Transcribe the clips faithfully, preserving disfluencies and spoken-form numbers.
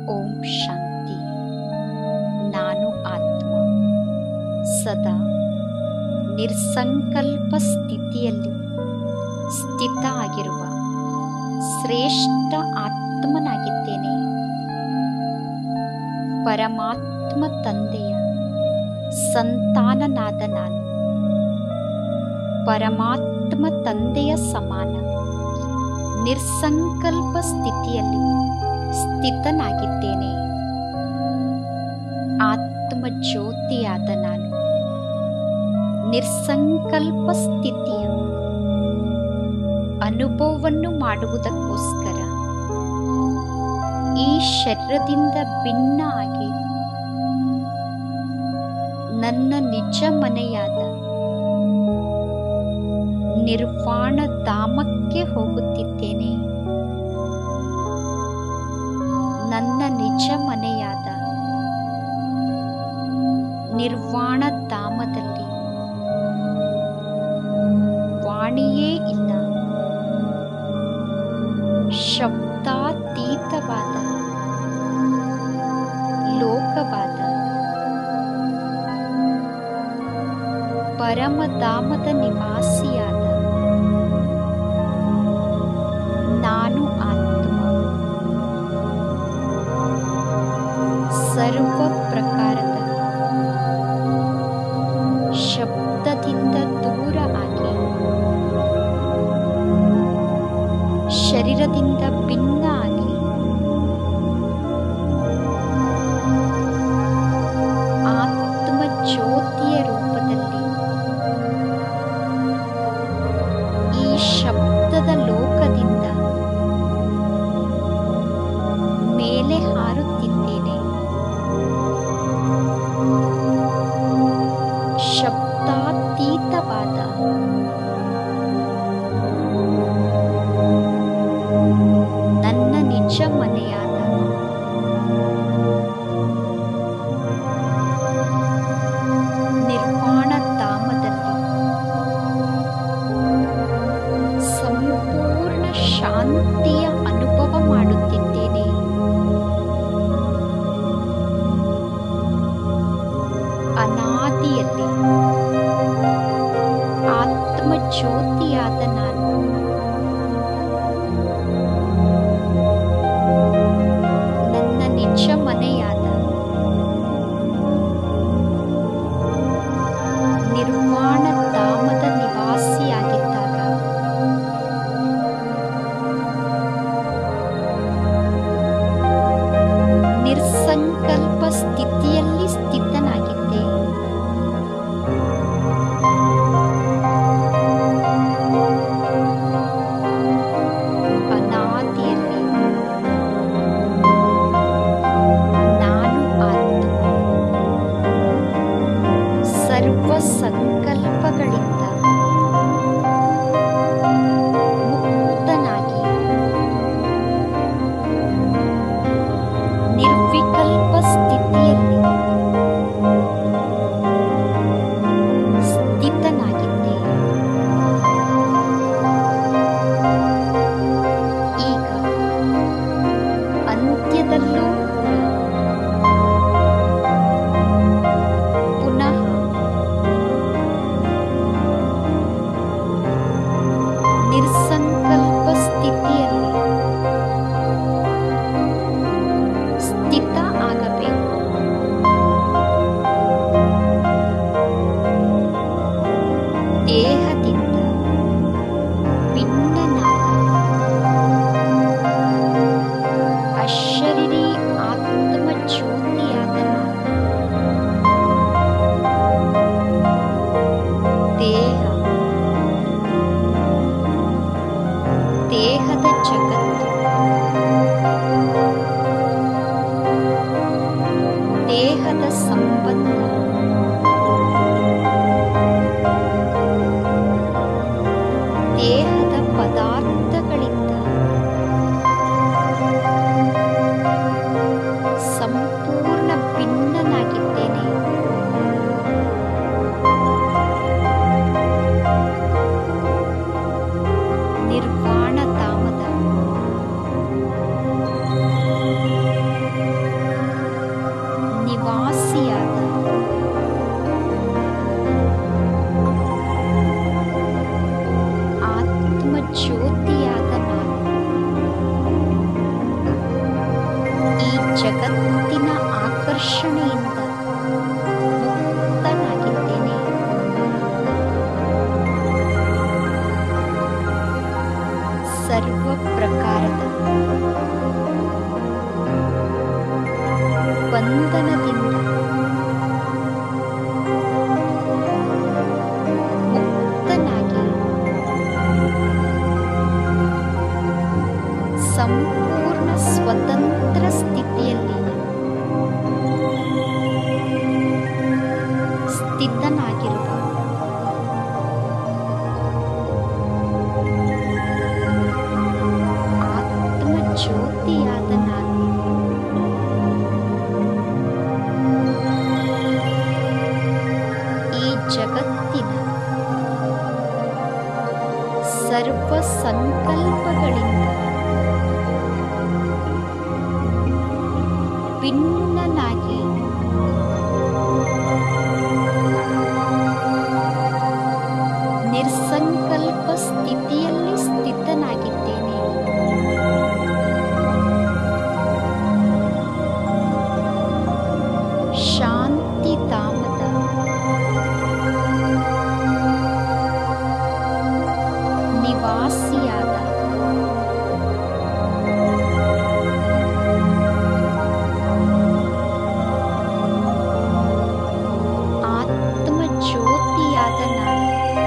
ಓಂ ಶಾಂತಿ. ನಾನು ಆತ್ಮ ಸದಾ ನಿರ್ಸಂಕಲ್ಪ ಸ್ಥಿತಿಯಲ್ಲಿ ಸ್ಥಿತ ಆಗಿರುವ ಶ್ರೇಷ್ಠ ಆತ್ಮನಾಗಿದ್ದೇನೆ. ಪರಮಾತ್ಮ ತಂದೆಯ ಸಂತಾನನಾದ ನಾನು ಪರಮಾತ್ಮ ತಂದೆಯ ಸಮಾನ ನಿರ್ಸಂಕಲ್ಪ ಸ್ಥಿತಿಯಲ್ಲಿ ಸ್ಥಿತನಾಗಿದ್ದೇನೆ. ಆತ್ಮ ಜ್ಯೋತಿಯಾದ ನಾನು ನಿರ್ಸಂಕಲ್ಪ ಸ್ಥಿತಿಯ ಅನುಭವವನ್ನು ಮಾಡುವುದಕ್ಕೋಸ್ಕರ ಈ ಶರೀರದಿಂದ ಭಿನ್ನ ಆಗಿ ನನ್ನ ನಿಜ ಮನೆಯಾದ ನಿರ್ವಾಣ ಧಾಮಕ್ಕೆ ಹೋಗುತ್ತಿದ್ದೇನೆ. ನನ್ನ ನಿಜ ಮನೆಯಾದ ನಿರ್ವಾಣ ಧಾಮದಲ್ಲಿ ವಾಣಿಯೇ ಇಲ್ಲ, ಶಬ್ದಾತೀತವಾದ ಲೋಕವಾದ ಪರಮಧಾಮದ ನಿವಾಸಿಯಾದ ನಾನು ಆತ್ಮ ಸರ್ವ ಪ್ರಕಾರದ ಶಬ್ದದಿಂದ ದೂರ ಆಗಿ ಶರೀರದಿಂದ ಭಿನ್ನ ಆಗಿ ಆತ್ಮ ಜ್ಯೋತಿಯ ರೂಪದಲ್ಲಿ ಈ ಶಬ್ದದ ಲೋಕದಿಂದ ಮೇಲೆ ಹಾರುತ್ತಿದ್ದೇನೆ. ಶಬ್ದಾತೀತವಾದ ನನ್ನ ನಿಜ ಮನೆಯಾದ ನಿರ್ವಾಣ ಧಾಮದಲ್ಲಿ ಸಂಪೂರ್ಣ ಶಾಂತಿಯ ಅನುಭವ ಮಾಡುತ್ತಿದ್ದೇನೆ. ಅನಾದಿಯಲ್ಲಿ ಆತ್ಮ ಜ್ಯೋತಿಯಾದ ನಾನು ನನ್ನ ನಿಜ ಮನೆಯಾದ ನಿರ್ವಾಣ ಧಾಮದ ನಿವಾಸಿಯಾಗಿದ್ದಾಗ ನಿರ್ಸಂಕಲ್ಪ ಸ್ಥಿತಿಯಲ್ಲಿ ಸ್ಥಿತನಾಗಿದ್ದೆ. ಅನಾದಿಯಲ್ಲಿ ನಾನು ಆತ್ಮ ಸರ್ವ ಸಂಕಲ್ಪಗಳಿಂದ ಮುಕ್ತನಾಗಿ ನಿರ್ವಿಕಲ್ಪ ಸ್ಥಿತಿಯಲ್ಲಿ ಜಗತ್ತಿನ ಆಕರ್ಷಣೆಯಿಂದ ಮುಕ್ತನಾಗಿದ್ದೇನೆ. ಸರ್ವ ಪ್ರಕಾರದ ಬಂಧನದಿಂದ ಮುಕ್ತನಾಗಿ ಸಂಪೂರ್ಣ ಸ್ವತಂತ್ರ ಸ್ಥಿತಿಯಲ್ಲಿ ಸ್ಥಿತನಾಗಿರುವ ಆತ್ಮ ಜ್ಯೋತಿಯಾದ ನಾನು ಈ ಜಗತ್ತಿನ ಸರ್ವ ಸಂಕಲ್ಪಗಳಿಂದ ಭಿನ್ನನಾಗಿ ನಿರ್ಸಂಕಲ್ಪ ಸ್ಥಿತಿಯಲ್ಲಿ ಸ್ಥಿತನಾಗಿದ್ದೇನೆ. ಶಾಂತಿ ಧಾಮದ ನಿವಾಸಿಯಾದ ಆತ್ಮ ಜ್ಯೋತಿಯಾದ ನಾನು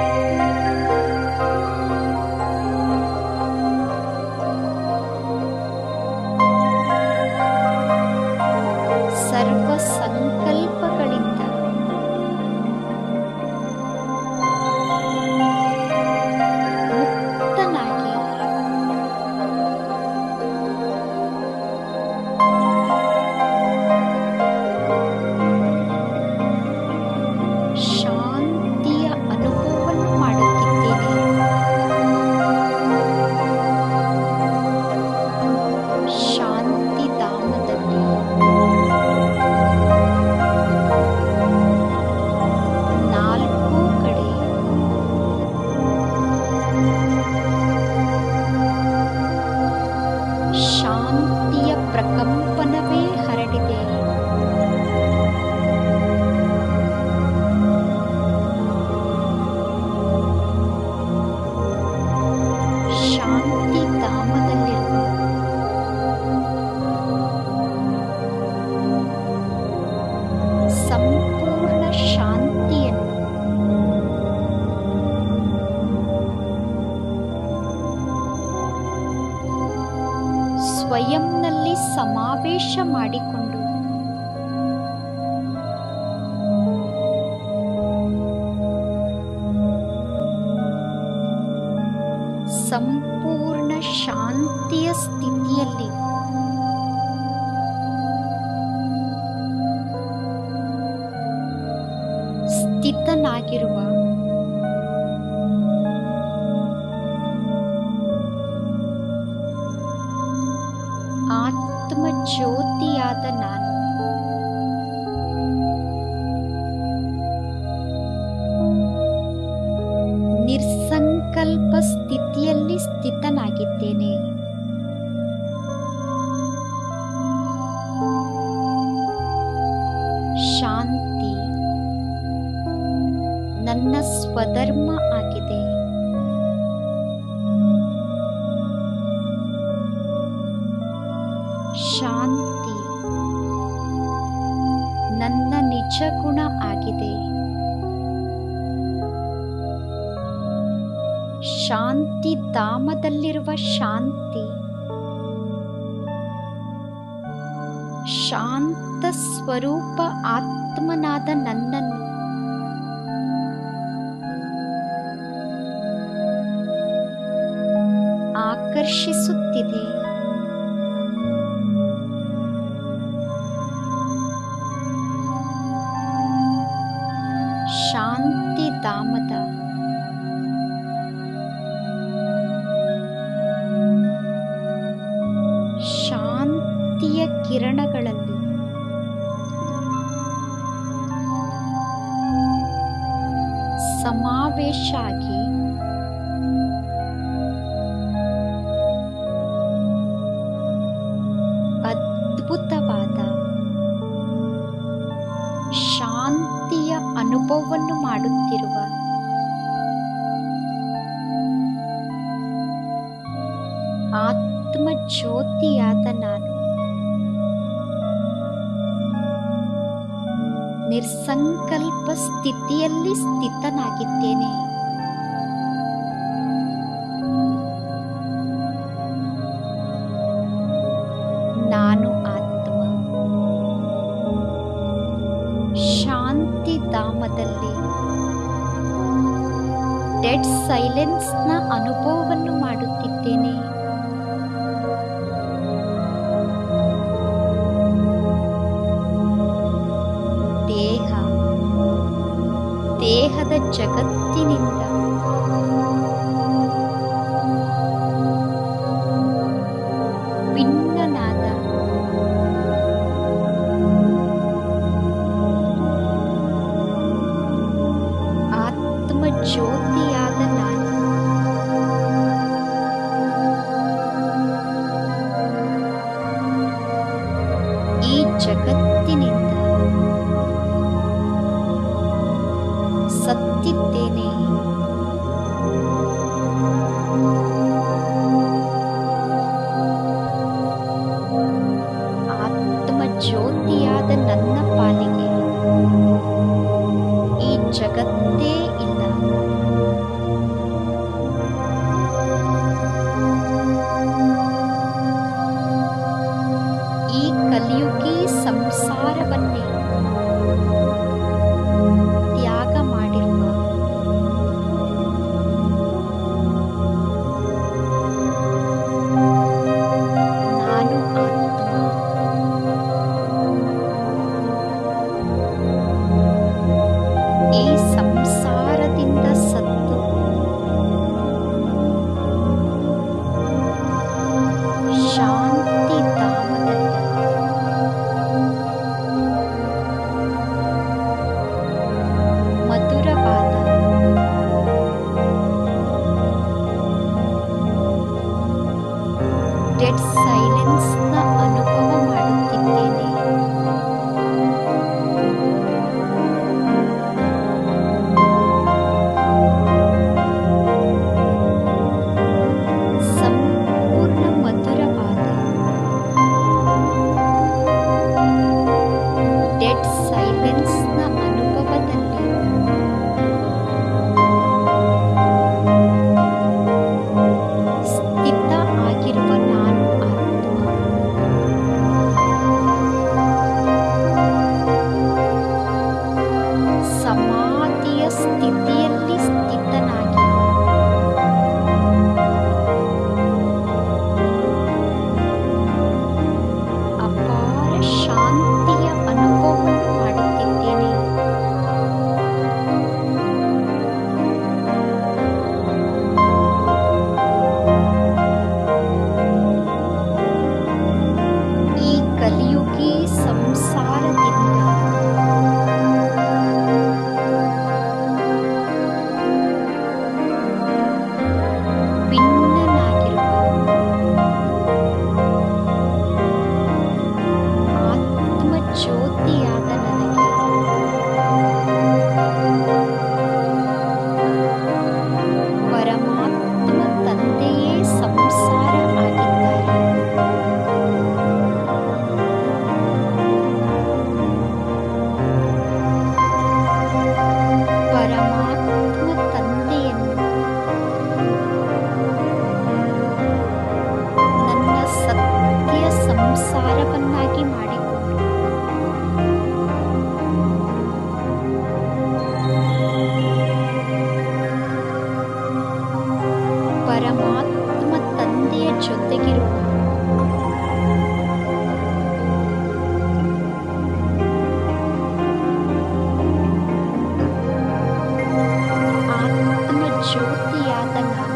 ಸರ್ವ ಸಂಕಲ್ಪಗಳಿಂದ ಮುಕ್ತನಾಗಿ ಶಾಂತಿಯ ಅನುಭವವನ್ನು ಮಾಡುತ್ತಿದ್ದೇನೆ. ಶಾಂತಿ ಧಾಮದಲ್ಲಿ ನಾಲ್ಕು ಕಡೆ ಶಾಂತಿಯ ಪ್ರಕಂಪನವೇ ಹರಡಿದೆ. ಶಾಂತಿ ಧಾಮದಲ್ಲಿರುವ ಸಂಪೂರ್ಣ ಶಾಂತಿಯನ್ನು ಸ್ವಯಂನಲ್ಲಿ ಸಮಾವೇಶ ಮಾಡಿಕೊಂಡು ಸಂಪೂರ್ಣ ಶಾಂತಿಯ ಸ್ಥಿತಿಯಲ್ಲಿ ಸ್ಥಿತನಾಗಿರುವ ಆತ್ಮ ಜ್ಯೋತಿಯಾದ ನಾನು ನಿರ್ಸಂಕಲ್ಪ ಸ್ಥಿತಿಯಲ್ಲಿ ಸ್ಥಿತನಾಗಿದ್ದೇನೆ. ಶಾಂತಿ ನನ್ನ ಸ್ವಧರ್ಮ ಆಗಿದೆ. ಶಾಂತಿ ನನ್ನ ನಿಜ ಗುಣ ಆಗಿದೆ. ಶಾಂತಿ ಧಾಮದಲ್ಲಿರುವ ಶಾಂತಿ ಶಾಂತ ಸ್ವರೂಪ ಆತ್ಮನಾದ ನನ್ನನ್ನು ಆಕರ್ಷಿಸುತ್ತಿದೆ. ಶಾಂತಿ ಧಾಮದ ಶಾಂತಿಯ ಕಿರಣಗಳಲ್ಲಿ ಸಮಾವೇಶ ಆಗಿ ಅದ್ಭುತವಾದ ಅನುಭವವನ್ನು ಮಾಡುತ್ತಿರುವ ಆತ್ಮ ಜ್ಯೋತಿಯಾದ ನಾನು ನಿರ್ಸಂಕಲ್ಪ ಸ್ಥಿತಿಯಲ್ಲಿ ಸ್ಥಿತನಾಗಿದ್ದೇನೆ. ನಾನು ಆತ್ಮ ಶಾಂತಿ ಧಾಮದಲ್ಲಿ ಡೆಡ್ ಸೈಲೆನ್ಸ್ನ ಅನುಭವವನ್ನು ಮಾಡುತ್ತಿದ್ದೇನೆ. ದೇಹ ದೇಹದ ಜಗತ್ತಿನಿಂದ ಭಿನ್ನನಾದ ಆತ್ಮ ಜ್ಯೋತಿಯಾದ ನಾನು ಈ ಜಗತ್ತಿನಿಂದ ಸತ್ತಿದ್ದೇನೆ. ಆತ್ಮ ಜ್ಯೋತಿಯಾದ ನನ್ನ ಪಾಲಿಗೆ ಈ ಜಗತ್ತೇ ಇಲ್ಲ. ಈ ಕಲಿಯುಗಿ ಸಂಸಾರವನ್ನೇ ತ್ಯಾಗ ಮಾಡಿರುವ ನಾನು ಆತ್ಮ ಈ ಸಂಸಾರದಿಂದ ಸತ್ತು ಶಾಂತಿ ಧಾಮದಲ್ಲಿ ಮಧುರವಾದ ಡೆಡ್ ಸೈಲೆನ್ಸ್ನ ಅನುಭವ ಮಾಡುತ್ತಿದ್ದೇನೆ. ಸಂಪೂರ್ಣ ಮಧುರವಾದ ಡೆಡ್ ಸೈಲೆನ್ಸ್ನ ಅನುಭವದಲ್ಲಿ ಸ್ಥಿತ ಆಗಿರುವ ನಾನು ಆತ್ಮ ಸಮಾಧಿಯ ಸ್ಥಿತಿಯಲ್ಲಿ ಸ್ಥಿತನಾಗಿ ಅಪಾರ ಶಾಂತಿಯ ಅನುಭವವನ್ನು ಮಾಡುತ್ತಿದ್ದೇನೆ. ಈ ಕಲಿಯುಗಿ ಸಂಸಾರದಿಂದ ಭಿನ್ನನಾಗಿರುವ ಆತ್ಮ ಜ್ಯೋತಿಯಾದ ನನಗೆ ಪರಮಾತ್ಮ ತಂದೆಯೇ ಸಂಸಾರ ಆಗಿದ್ದಾರೆ. ಪರಮಾತ್ಮ ತಂದೆಯನ್ನು ನನ್ನ ಸತ್ಯ ಸಂಸಾರವನ್ನಾಗಿ ಮಾಡಿಕೊಂಡು ಪರಮಾತ್ಮ ತಂದೆಯ ಜೊತೆಗಿರುವ ಆತ್ಮ ಜ್ಯೋತಿಯಾದ ನಾನು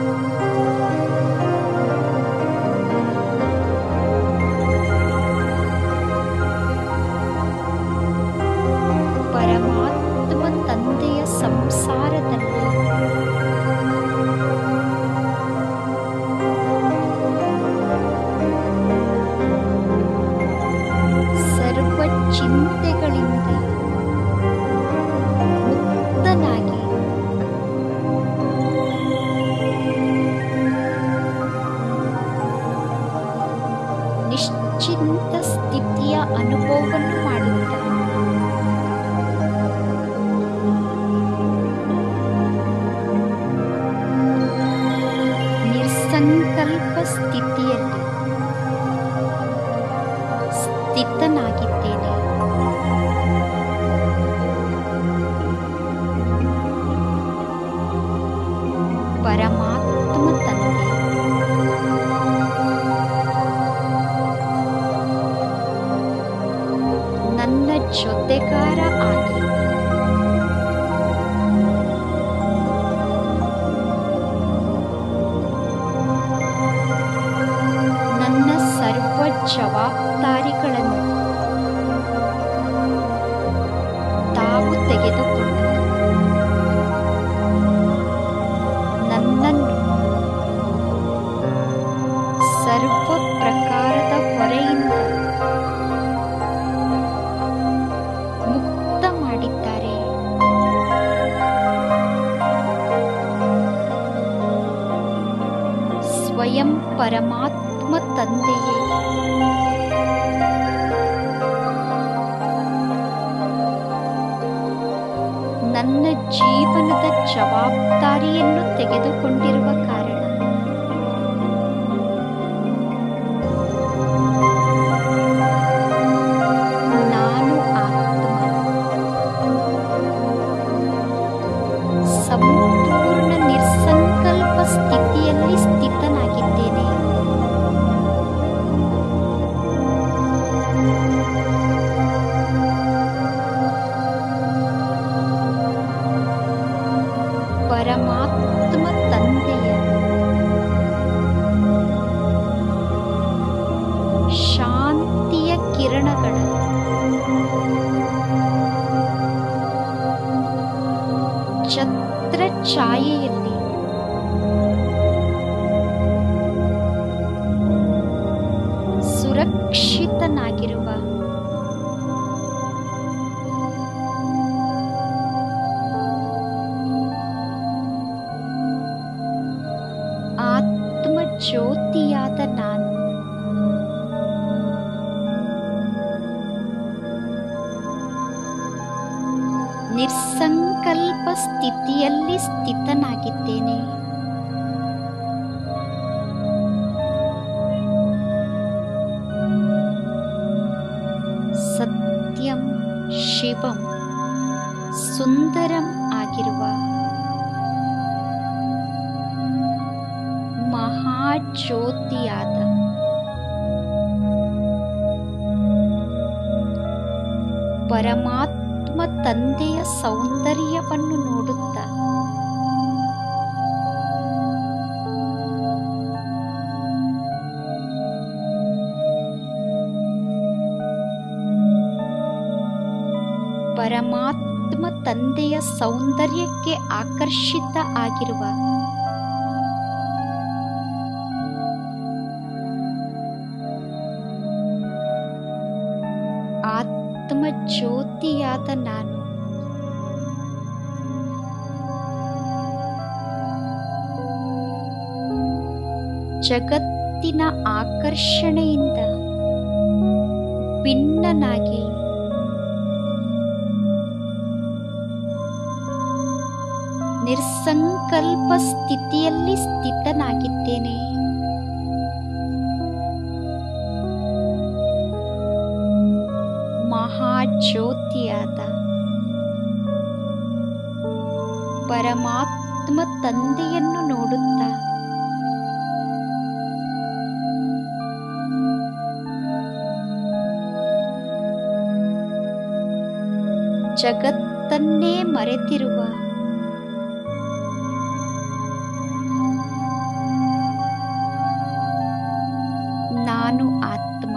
ಪರಮಾತ್ಮ ತಂದೆಯ ಸಂಸಾರದಲ್ಲಿ ಸರ್ವ ಚಿಂತೆಗಳಿಂದ ಮುಕ್ತನಾಗಿ ನಿಶ್ಚಿಂತ ಸ್ಥಿತಿಯ ಅನುಭವವನ್ನು ಮಾಡುತ್ತಾ ನಿರ್ಸಂಕಲ್ಪ ಸ್ಥಿತಿಯಲ್ಲಿ ಸ್ಥಿತನಾಗಿದ್ದೇನೆ. ಪರಮಾತ್ಮ ತಂದೆ ನನ್ನ ಜೊತೆಗಾರ ಆಗಿ ನನ್ನ ಸರ್ವ ಜವಾಬ್ದಾರಿಗಳನ್ನು ತಾವು ತೆಗೆದುಕೊಂಡು ನನ್ನನ್ನು ಸರ್ವ ಪ್ರಕಾರದ ಹೊರೆಯಿಂದ ಮುಕ್ತ ಮಾಡಿದ್ದಾರೆ. ಸ್ವಯಂ ಪರಮಾತ್ಮ ತಂದೆಯೇ ನನ್ನ ಜೀವನದ ಜವಾಬ್ದಾರಿಯನ್ನು ತೆಗೆದುಕೊಂಡಿರುವ ಕಾರಣ ನಾನು ಆತ್ಮ ಸಂಪೂರ್ಣ ನಿರ್ಸಂಕಲ್ಪ ಸ್ಥಿತಿಯಲ್ಲಿ ಸ್ಥಿತನಾಗಿದ್ದೇನೆ. ಪರಮಾತ್ಮ ತಂದೆಯ ಶಾಂತಿಯ ಕಿರಣಗಳ ಛತ್ರ ಛಾಯೆಯಲ್ಲಿ ಸುರಕ್ಷಿತನಾಗಿರುವ ಆತ್ಮ ಜ್ಯೋತಿಯಾದ ನಾನು ನಿರ್ಸಂಕಲ್ಪ ಸ್ಥಿತಿಯಲ್ಲಿ ಸ್ಥಿತನಾಗಿದ್ದೇನೆ. ಸತ್ಯಂ ಶಿವಂ ಸುಂದರಂ ಆಗಿರುವ ಮಹಾಜ್ಯೋತಿಯಾದ ಪರಮಾತ್ಮ ತಂದೆಯ ಸೌಂದರ್ಯವನ್ನು ನೋಡುತ್ತಾ ಪರಮಾತ್ಮ ತಂದೆಯ ಸೌಂದರ್ಯಕ್ಕೆ ಆಕರ್ಷಿತ ಆಗಿರುವ ಆತ್ಮ ಜ್ಯೋತಿಯಾದ ನಾನು ಜಗತ್ತಿನ ಆಕರ್ಷಣೆಯಿಂದ ಭಿನ್ನನಾಗಿ ನಿರ್ಸಂಕಲ್ಪ ಸ್ಥಿತಿಯಲ್ಲಿ ಸ್ಥಿತನಾಗಿದ್ದೇನೆ. ಮಹಾಜ್ಯೋತಿಯಾದ ಪರಮಾತ್ಮ ತಂದೆಯನ್ನು ನೋಡುತ್ತಾ ಜಗತ್ತನ್ನೇ ಮರೆತಿರುವ ನಾನು ಆತ್ಮ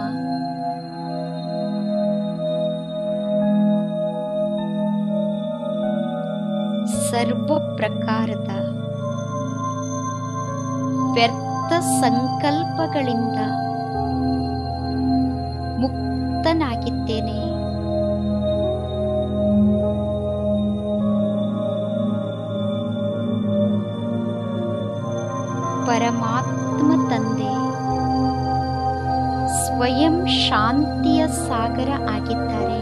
ಸರ್ವ ಪ್ರಕಾರದ ವ್ಯರ್ಥ ಸಂಕಲ್ಪಗಳಿಂದ ಮುಕ್ತನಾಗಿದ್ದೇನೆ. ಪರಮಾತ್ಮ ತಂದೆ ಸ್ವಯಂ ಶಾಂತಿಯ ಸಾಗರ ಆಗಿದ್ದಾರೆ.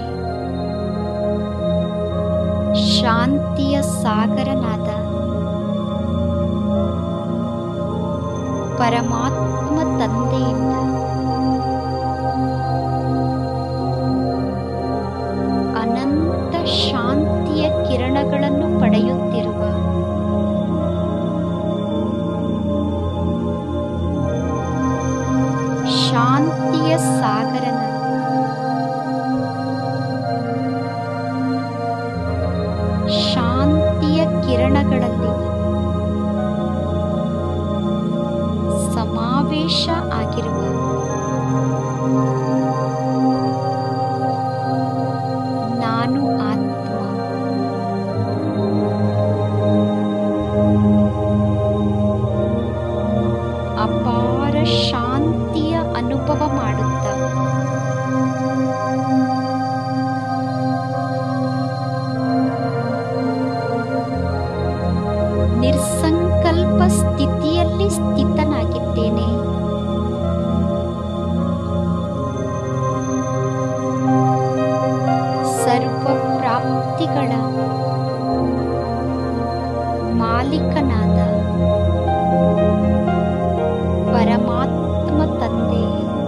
ಶಾಂತಿಯ ಸಾಗರನಾದ ಪರಮಾತ್ಮ ತಂದೆಯಿಂದ ಅನಂತ ಶಾಂತಿಯ ಕಿರಣಗಳನ್ನು ಪಡೆಯುತ್ತಿರುವ ಶಾಂತಿಯ ಸಾಗರನ ಶಾಂತಿಯ ಕಿರಣಗಳಲ್ಲಿ ಸಮಾವೇಶ ಆಗಿರುವ ನಾನು ಆತ್ಮ ಅಪಾರ ಶಾಂತಿಯ ಅನುಭವ ಮಾಡುತ್ತ ನಿರ್ಸಂಕಲ್ಪ ಸ್ಥಿತಿಯಲ್ಲಿ ಸ್ಥಿತನಾಗಿದ್ದೇನೆ. ಸರ್ವ ಪ್ರಾಪ್ತಿಗಳ ಮಾಲೀಕನಾದ ಪರಮಾತ್ಮ ತಂದೆ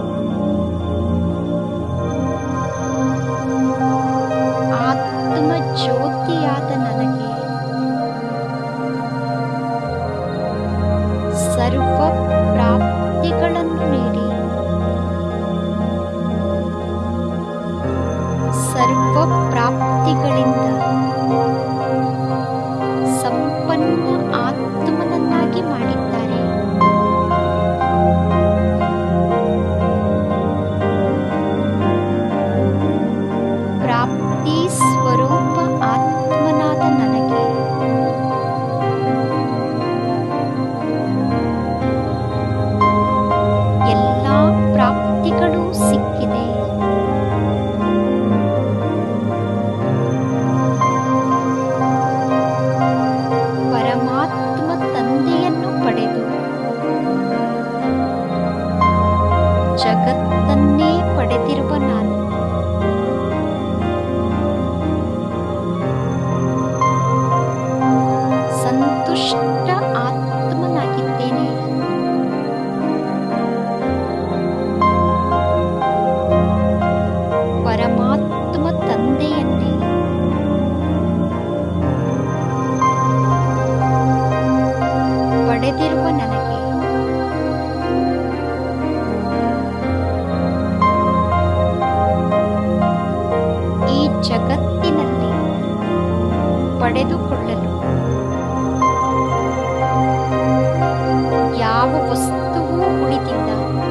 ಆತ್ಮ ಜ್ಯೋತಿಯಾದ ನನಗೆ ಸರ್ವ ಪ್ರಾಪ್ತಿಗಳನ್ನು ನೀಡಿ ಸರ್ವ ಪ್ರಾಪ್ತಿಗಳಿಂದ ಸಂಪನ್ನ ಆತ್ಮನನ್ನಾಗಿ ಮಾಡಿದ್ದಾರೆ. ಪ್ರಾಪ್ತಿ ಸ್ವರೂಪ ಆತ್ಮನಾದ ನನಗೆ ಎಲ್ಲ ಪ್ರಾಪ್ತಿಗಳು ಸಿಕ್ಕಿದೆ. ಪರಮಾತ್ಮ ತಂದೆಯನ್ನು ಪಡೆದು ಜಗತ್ತನ್ನೇ ಪಡೆದಿರುವ ನಾನು ಸಂತುಷ್ಟ ಆತ್ಮನಾಗಿದ್ದೇನೆ. ಪರಮಾತ್ಮ ತಂದೆಯನ್ನೇ ಪಡೆದಿರುವ ನನಗೆ ಈ ಜಗತ್ತಿನಲ್ಲಿ ಪಡೆದುಕೊಳ್ಳಲು ಯಾವ ವಸ್ತುವೂ ಉಳಿದಿಲ್ಲ.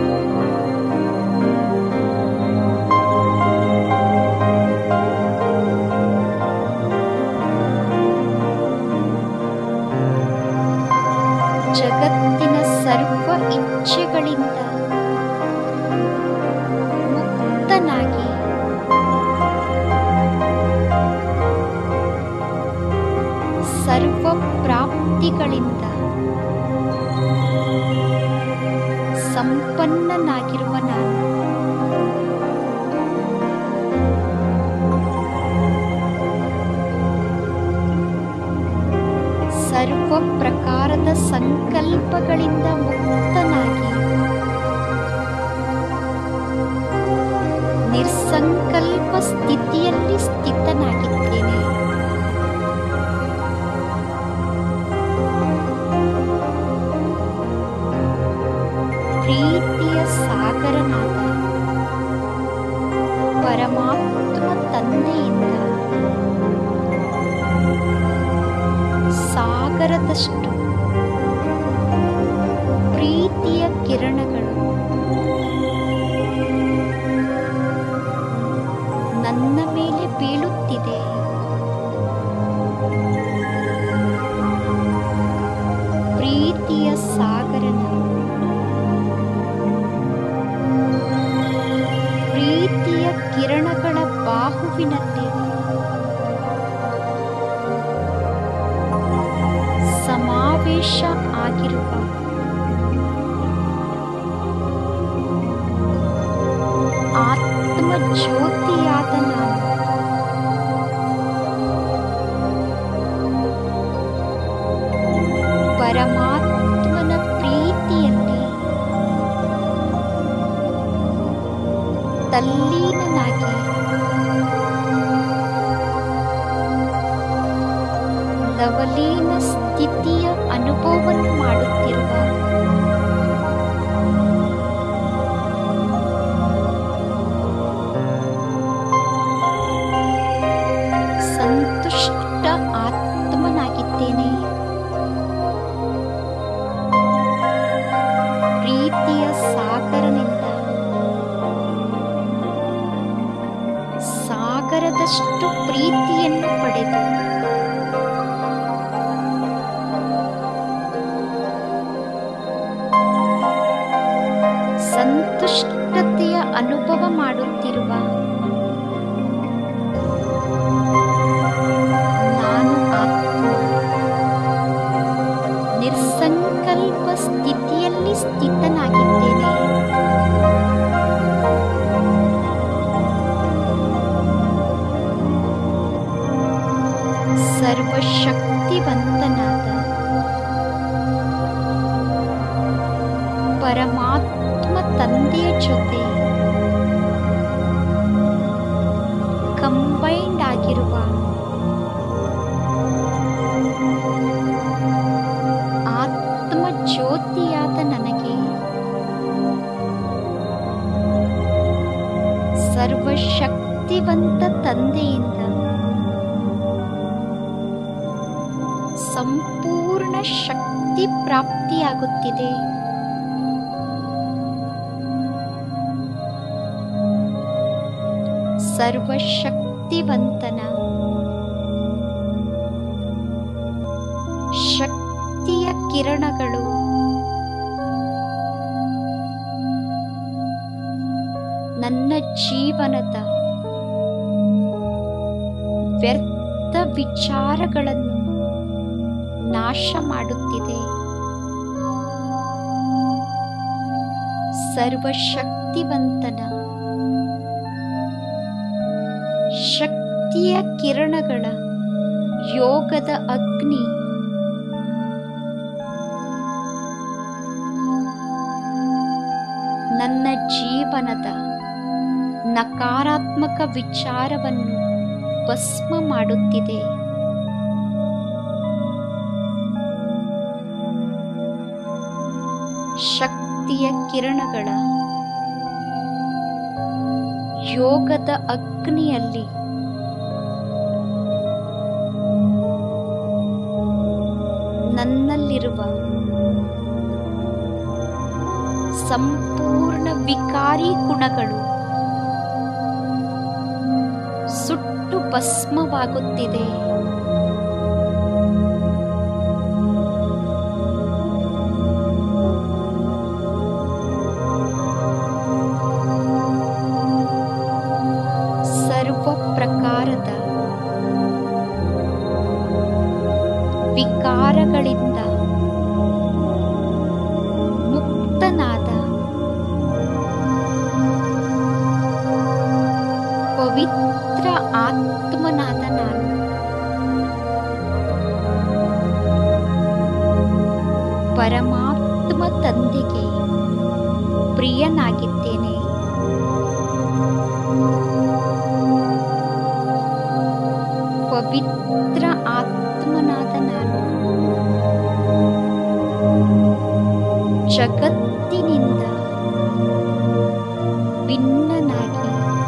ಜಗತ್ತಿನ ಸರ್ವ ಇಚ್ಛೆಗಳಿಂದ ಮುಕ್ತನಾಗಿ ಸರ್ವ ಪ್ರಾಪ್ತಿಗಳಿಂದ ಸಂಪನ್ನನಾಗಿರುವ ನಾನು ಸರ್ವ ಪ್ರಕಾರದ ಸಂಕಲ್ಪಗಳಿಂದ ಮುಕ್ತನಾಗಿ ನಿರ್ಸಂಕಲ್ಪ ಸ್ಥಿತಿಯಲ್ಲಿ ಸ್ಥಿತನಾಗಿದ್ದೇನೆ. ಪ್ರೀತಿಯ ಸಾಗರನಾದ ಪರಮಾತ್ಮ ತಂದೆಯಿಂದ ಸಾಗರದಷ್ಟು ಪ್ರೀತಿಯ ಕಿರಣಗಳು ನನ್ನ ಮೇಲೆ ಬೀಳುತ್ತಿದೆ. ಪ್ರೀತಿಯ ಸಾಗರನ ಪ್ರೀತಿಯ ಕಿರಣಗಳ ಬಾಹುವಿನಲ್ಲಿ ಸಮಾವೇಶ ಆಗಿರುವ ಲವಲೀನನಾಗಿ ಲವಲೀನ ಸ್ಥಿತಿಯ ಅನುಭವವನ್ನು ಮಾಡುತ್ತಿರುವ ಸಂತುಷ್ಟ ಆತ್ಮನಾಗಿದ್ದೇನೆ. ಪ್ರೀತಿಯ ಸಾಗರನಿಂದ ಸಾಗರದಷ್ಟು ಪ್ರೀತಿಯನ್ನು ಪಡೆದು ಸಂತುಷ್ಟತೆಯ ಅನುಭವ ಮಾಡುತ್ತಿರುವ ನಾನು ಆತ್ಮ ನಿರ್ಸಂಕಲ್ಪ ಸ್ಥಿತಿಯಲ್ಲಿ ಸ್ಥಿತನಾಗಿದ್ದೇನೆ. ಸರ್ವಶಕ್ತಿವಂತನಾದ ಪರಮಾತ್ಮ ತಂದೆಯ ಜೊತೆ ಕಂಬೈಂಡ್ ಆಗಿರುವ ಆತ್ಮ ಜ್ಯೋತಿಯಾದ ನನಗೆ ಸರ್ವಶಕ್ತಿವಂತ ತಂದೆಯಿಂದ ಸಂಪೂರ್ಣ ಶಕ್ತಿ ಪ್ರಾಪ್ತಿಯಾಗುತ್ತಿದೆ. ಸರ್ವಶಕ್ತಿವಂತನ ಶಕ್ತಿಯ ಕಿರಣಗಳು ನನ್ನ ಜೀವನದ ವ್ಯರ್ಥ ವಿಚಾರಗಳನ್ನು ನಾಶ ಮಾಡುತ್ತಿದೆ. ಸರ್ವಶಕ್ತಿವಂತನ ಶಕ್ತಿಯ ಕಿರಣಗಳ ಯೋಗದ ಅಗ್ನಿ ನನ್ನ ಜೀವನದ ನಕಾರಾತ್ಮಕ ವಿಚಾರವನ್ನು ಭಸ್ಮ ಮಾಡುತ್ತಿದೆ. ಶಕ್ತಿಯ ಕಿರಣಗಳ ಯೋಗದ ಅಗ್ನಿಯಲ್ಲಿ ನನ್ನಲ್ಲಿರುವ ಸಂಪೂರ್ಣ ವಿಕಾರಿ ಗುಣಗಳು ಸುಟ್ಟು ಭಸ್ಮವಾಗುತ್ತಿದೆ. ಸರ್ವ ಪ್ರಕಾರದ ವಿಕಾರಗಳಿಂದ ಮುಕ್ತನಾದ ಪವಿತ್ರ ಆತ್ಮನಾದ ನಾನು ಪರಮಾತ್ಮ ತಂದೆಗೆ ಪ್ರಿಯನಾಗಿದ್ದೇನೆ. ಪವಿತ್ರ ಆತ್ಮನಾದ ನಾನು ಜಗತ್ತಿನಿಂದ ಭಿನ್ನನಾಗಿ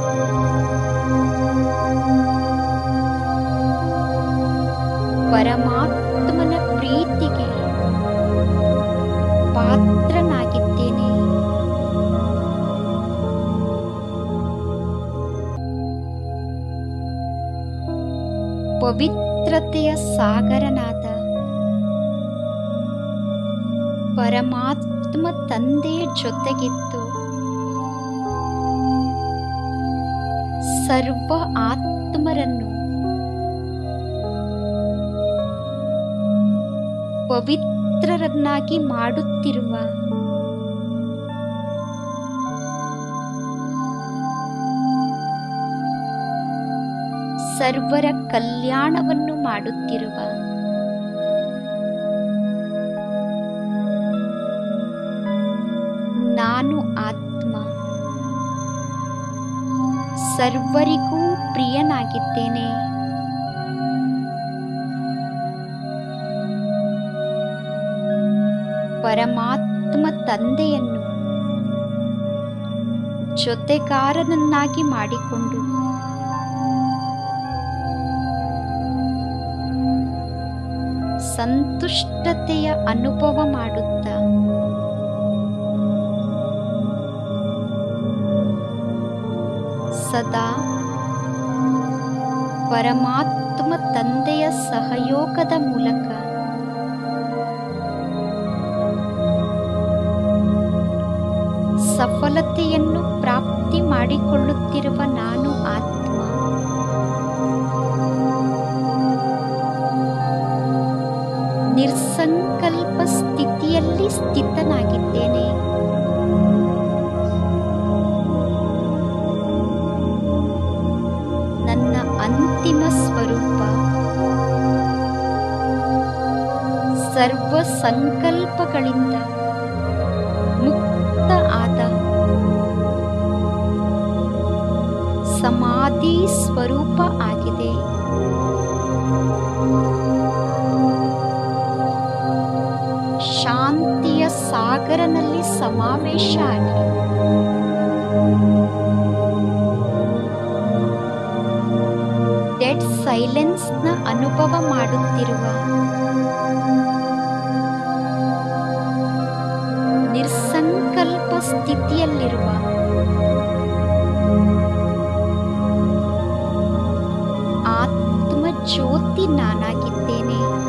ಪರಮಾತ್ಮನ ಪ್ರೀತಿಗೆ ಪಾತ್ರನಾಗಿದ್ದೇನೆ. ಪವಿತ್ರತೆಯ ಸಾಗರನಾದ ಪರಮಾತ್ಮ ತಂದೆಯ ಜೊತೆಗಿದ್ದು ಸರ್ವ ಆತ್ಮರನ್ನು ಪವಿತ್ರರನ್ನಾಗಿ ಮಾಡುತ್ತಿರುವ ಸರ್ವರ ಕಲ್ಯಾಣವನ್ನು ಮಾಡುತ್ತಿರುವ ನಾನು ಆತ್ಮ ಸರ್ವರಿಗೂ ಪ್ರಿಯನಾಗಿದ್ದೇನೆ. ಪರಮಾತ್ಮ ತಂದೆಯನ್ನು ಜೊತೆಗಾರನನ್ನಾಗಿ ಮಾಡಿಕೊಂಡು ಸಂತುಷ್ಟತೆಯ ಅನುಭವ ಮಾಡುತ್ತಾ ಸದಾ ಪರಮಾತ್ಮ ತಂದೆಯ ಸಹಯೋಗದ ಮೂಲಕ ಸಫಲತೆಯನ್ನು ಪ್ರಾಪ್ತಿ ಮಾಡಿಕೊಳ್ಳುತ್ತಿರುವ ನಾನು ಆತ್ಮ ನಿರ್ಸಂಕಲ್ಪ ಸ್ಥಿತಿಯಲ್ಲಿ ಸ್ಥಿತನಾಗಿದ್ದೇನೆ. ನನ್ನ ಅಂತಿಮ ಸ್ವರೂಪ ಸರ್ವ ಸಂಕಲ್ಪಗಳಿಂದ ಮುಕ್ತ ಆದ ಸಮಾಧಿ ಸ್ವರೂಪ ಆಗಿದೆ. ಶಾಂತಿಯ ಸಾಗರನಲ್ಲಿ ಸಮಾವೇಶ ಆಗಿ ಡೆಡ್ ಸೈಲೆನ್ಸ್ನ ಅನುಭವ ಮಾಡುತ್ತಿರುವ ನಿರ್ಸಂಕಲ್ಪ ಸ್ಥಿತಿಯಲ್ಲಿರುವ ಆತ್ಮ ಜ್ಯೋತಿ ನಾನಾಗಿದ್ದೇನೆ.